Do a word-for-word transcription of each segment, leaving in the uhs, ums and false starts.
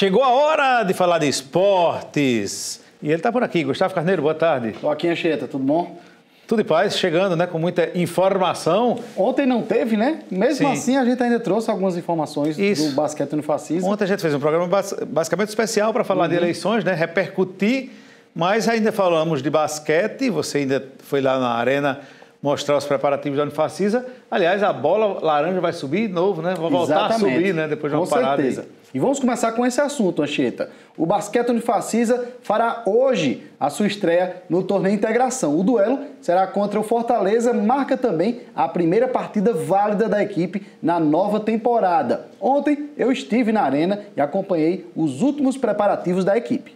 Chegou a hora de falar de esportes. E ele está por aqui. Gustavo Carneiro, boa tarde. Tô aqui, Anchieta, tudo bom? Tudo em paz, chegando, né, com muita informação. Ontem não teve, né? Mesmo Sim. assim, a gente ainda trouxe algumas informações Isso. do basquete unifacisa. Ontem a gente fez um programa basicamente especial para falar uhum. de eleições, né, repercutir, mas ainda falamos de basquete. Você ainda foi lá na arena mostrar os preparativos da Unifacisa. Aliás, a bola laranja vai subir de novo, né? Vai voltar Exatamente. a subir, né? Depois de uma com parada. certeza. Aí. E vamos começar com esse assunto, Anchieta. O basquete Unifacisa fará hoje a sua estreia no torneio Integração. O duelo será contra o Fortaleza, marca também a primeira partida válida da equipe na nova temporada. Ontem eu estive na arena e acompanhei os últimos preparativos da equipe.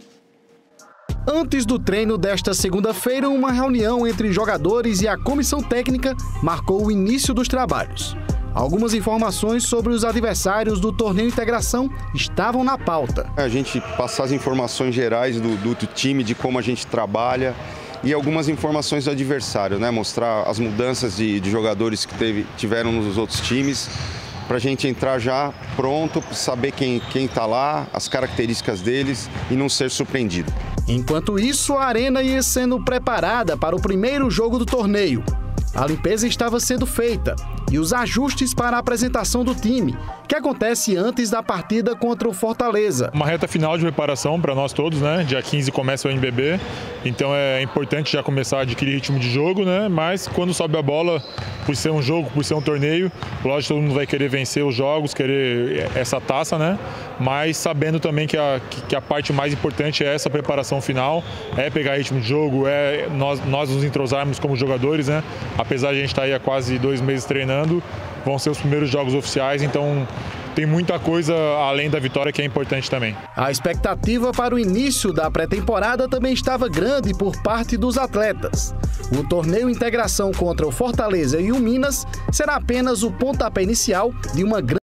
Antes do treino desta segunda-feira, uma reunião entre jogadores e a comissão técnica marcou o início dos trabalhos. Algumas informações sobre os adversários do torneio Integração estavam na pauta. A gente passar as informações gerais do, do, do time, de como a gente trabalha e algumas informações do adversário, né? Mostrar as mudanças de, de jogadores que teve, tiveram nos outros times, para a gente entrar já pronto, saber quem quem está lá, as características deles e não ser surpreendido. Enquanto isso, a arena ia sendo preparada para o primeiro jogo do torneio. A limpeza estava sendo feita e os ajustes para a apresentação do time, que acontece antes da partida contra o Fortaleza. Uma reta final de preparação para nós todos, né? Dia quinze começa o N B B, então é importante já começar a adquirir ritmo de jogo, né? Mas quando sobe a bola, por ser um jogo, por ser um torneio, lógico, todo mundo vai querer vencer os jogos, querer essa taça, né? Mas sabendo também que a, que a parte mais importante é essa preparação final, é pegar ritmo de jogo, é nós, nós nos entrosarmos como jogadores, né? Apesar de a gente estar aí há quase dois meses treinando, vão ser os primeiros jogos oficiais, então tem muita coisa além da vitória que é importante também. A expectativa para o início da pré-temporada também estava grande por parte dos atletas. O torneio Integração contra o Fortaleza e o Minas será apenas o pontapé inicial de uma grande